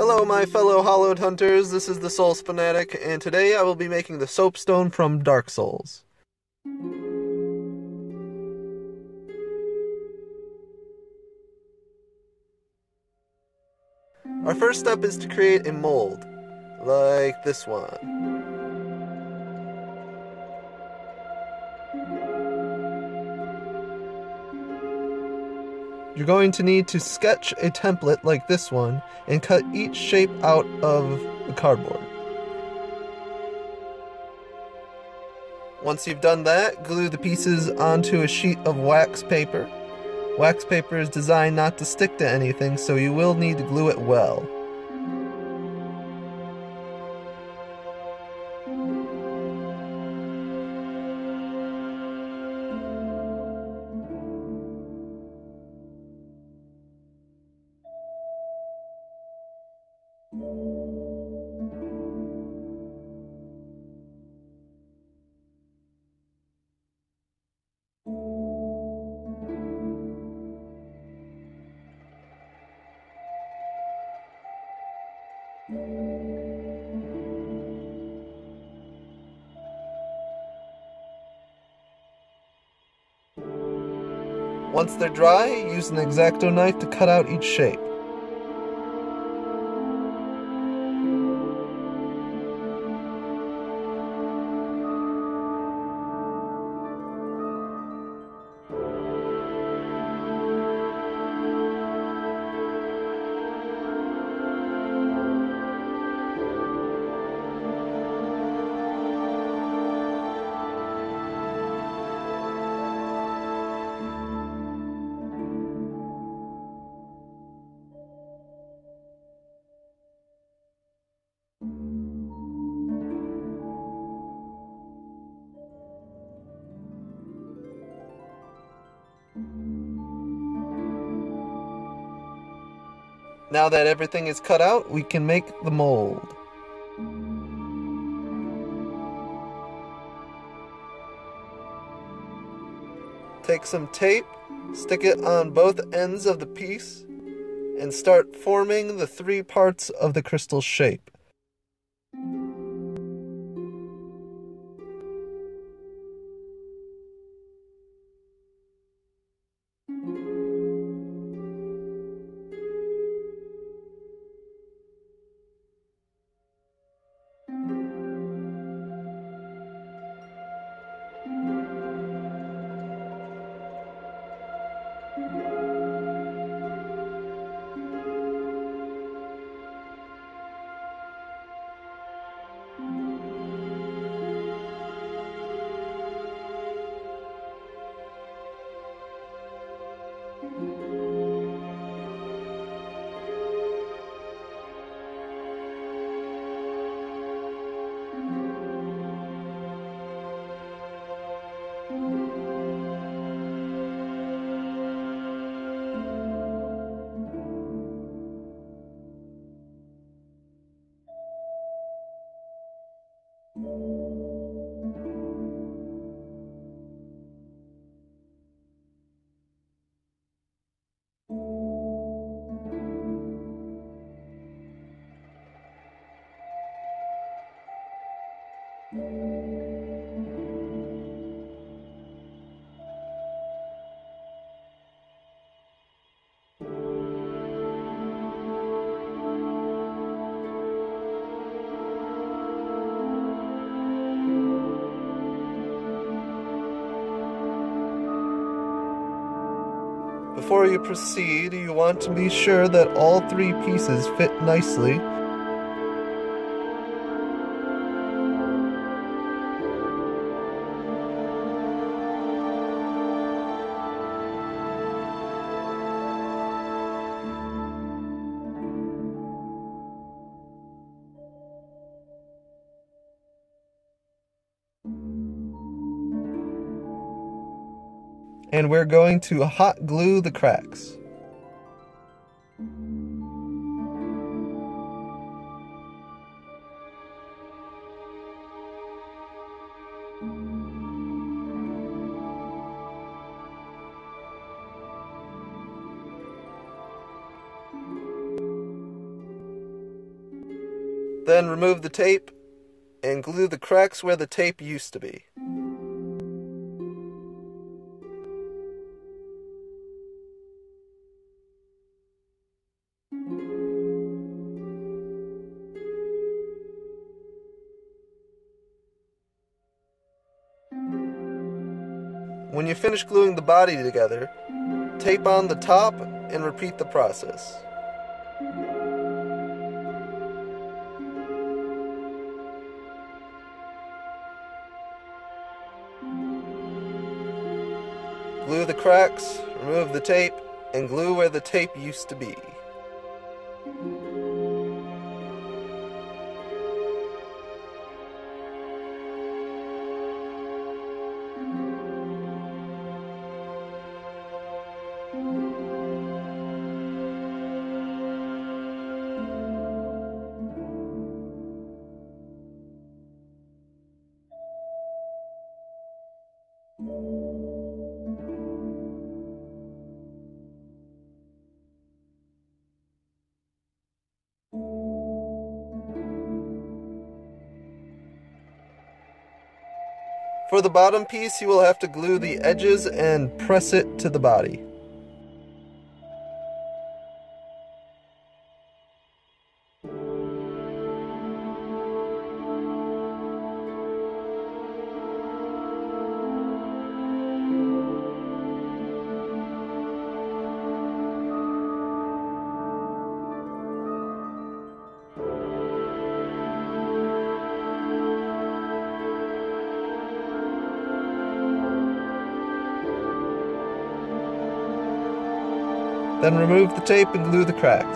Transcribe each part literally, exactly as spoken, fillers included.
Hello my fellow Hollowed Hunters, this is the Souls Fanatic, and today I will be making the Soapstone from Dark Souls. Our first step is to create a mold, like this one. You're going to need to sketch a template like this one and cut each shape out of the cardboard. Once you've done that, glue the pieces onto a sheet of wax paper. Wax paper is designed not to stick to anything, so you will need to glue it well. Once they're dry, use an X-Acto knife to cut out each shape. Now that everything is cut out, we can make the mold. Take some tape, stick it on both ends of the piece, and start forming the three parts of the crystal shape. Before you proceed, you want to be sure that all three pieces fit nicely. And we're going to hot glue the cracks. Then remove the tape and glue the cracks where the tape used to be. When you finish gluing the body together, tape on the top and repeat the process. Glue the cracks, remove the tape, and glue where the tape used to be. For the bottom piece, you will have to glue the edges and press it to the body. Then remove the tape and glue the cracks.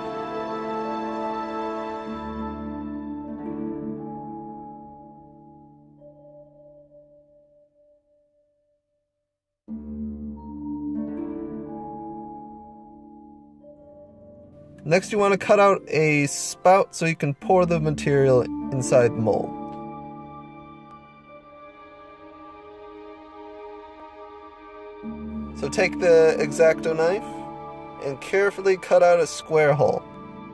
Next, you want to cut out a spout so you can pour the material inside the mold. So take the X-Acto knife and carefully cut out a square hole.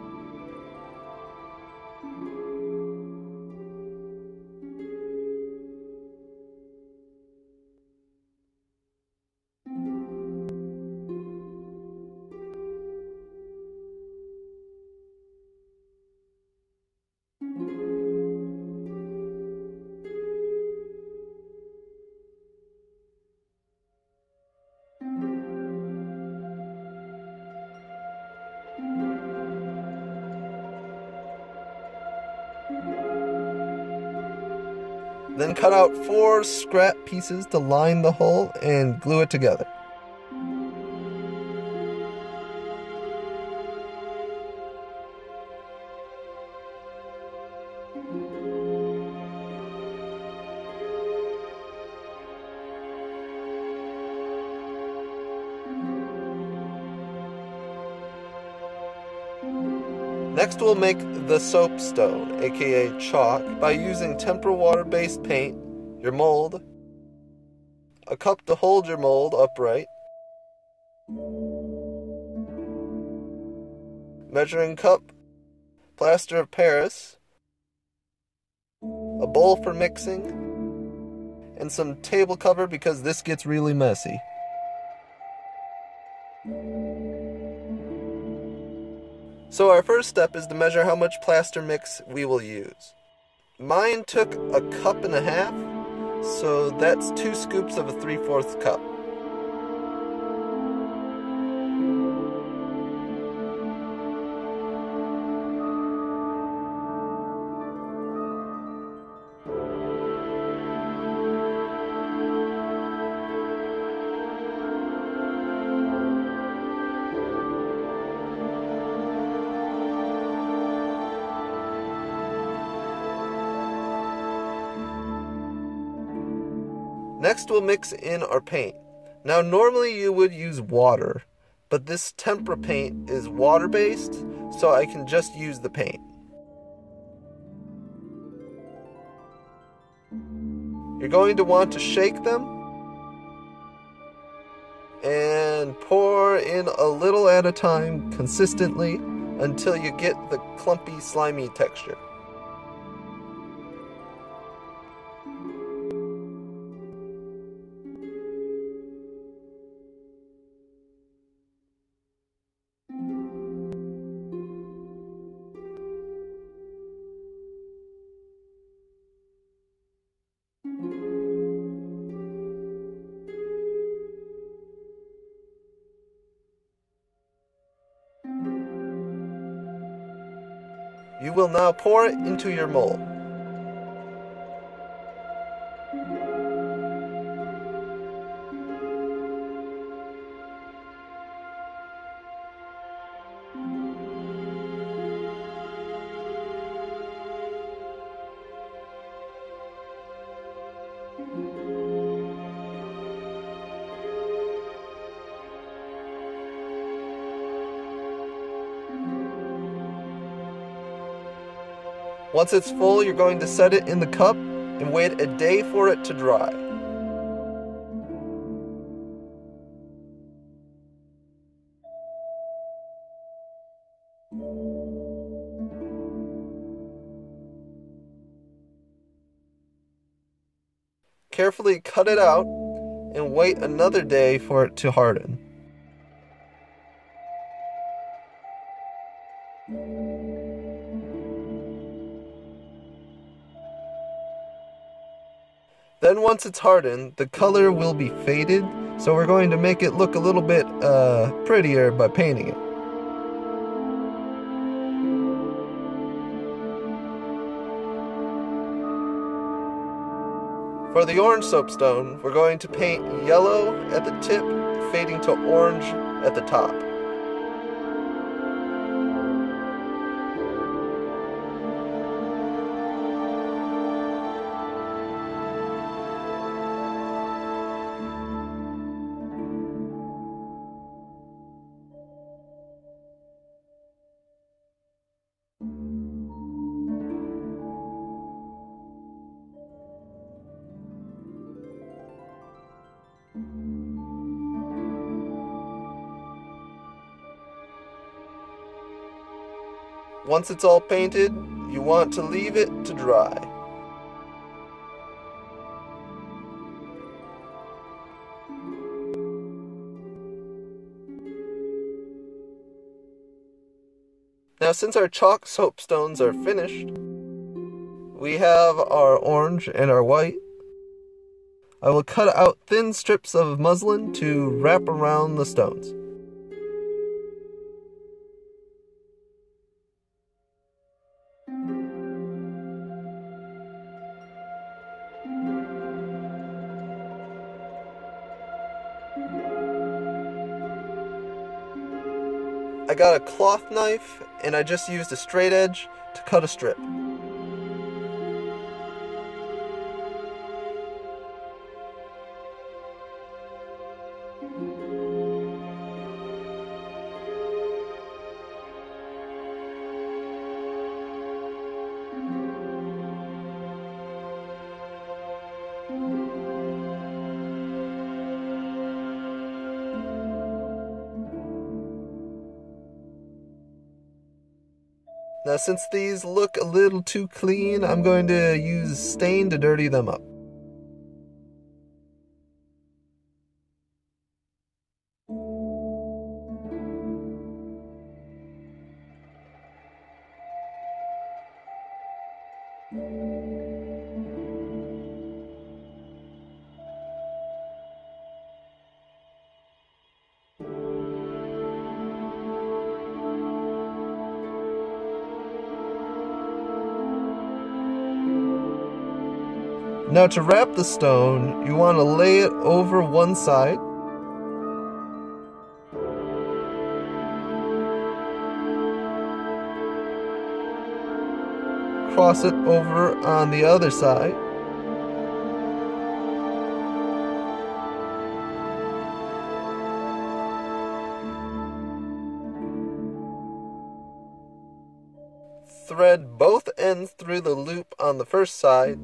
Then cut out four scrap pieces to line the hole and glue it together. Next, we'll make the soapstone, aka chalk, by using Tempra water-based paint, your mold, a cup to hold your mold upright, measuring cup, plaster of Paris, a bowl for mixing, and some table cover because this gets really messy. So our first step is to measure how much plaster mix we will use. Mine took a cup and a half, so that's two scoops of a three-fourths cup. Next, we'll mix in our paint. Now, normally you would use water, but this Tempra paint is water-based, so I can just use the paint. You're going to want to shake them and pour in a little at a time consistently until you get the clumpy, slimy texture. You will now pour it into your mold. Once it's full, you're going to set it in the cup and wait a day for it to dry. Carefully cut it out and wait another day for it to harden. Then once it's hardened, the color will be faded, so we're going to make it look a little bit uh, prettier by painting it. For the orange soapstone, we're going to paint yellow at the tip, fading to orange at the top. Once it's all painted, you want to leave it to dry. Now, since our chalk soapstones are finished, we have our orange and our white. I will cut out thin strips of muslin to wrap around the stones. I got a cloth knife and I just used a straight edge to cut a strip. Now, since these look a little too clean, I'm going to use stain to dirty them up. Now, to wrap the stone, you want to lay it over one side. Cross it over on the other side. Thread both ends through the loop on the first side.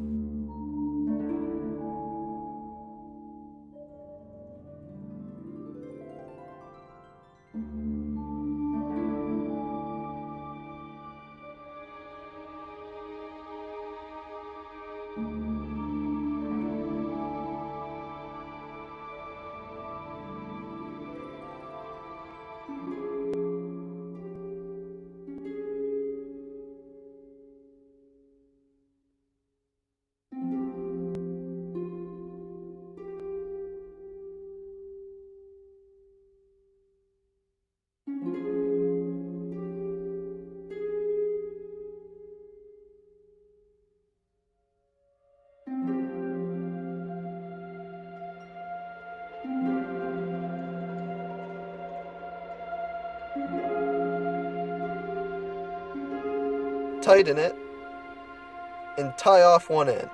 tighten it and tie off one end.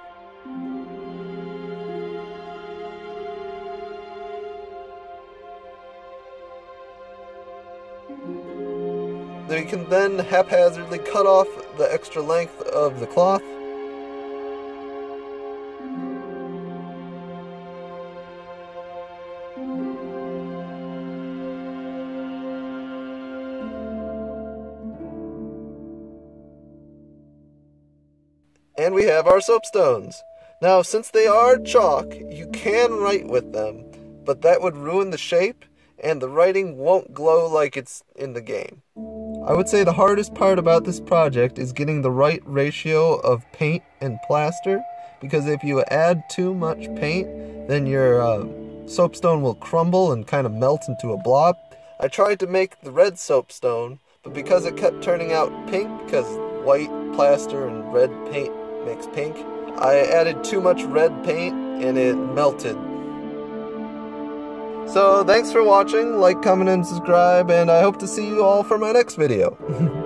We can then haphazardly cut off the extra length of the cloth. And we have our soapstones. Now, since they are chalk, you can write with them, but that would ruin the shape, and the writing won't glow like it's in the game. I would say the hardest part about this project is getting the right ratio of paint and plaster, because if you add too much paint, then your uh, soapstone will crumble and kind of melt into a blob. I tried to make the red soapstone, but because it kept turning out pink, because white plaster and red paint makes pink, I added too much red paint and it melted. So thanks for watching, like, comment, and subscribe, and I hope to see you all for my next video.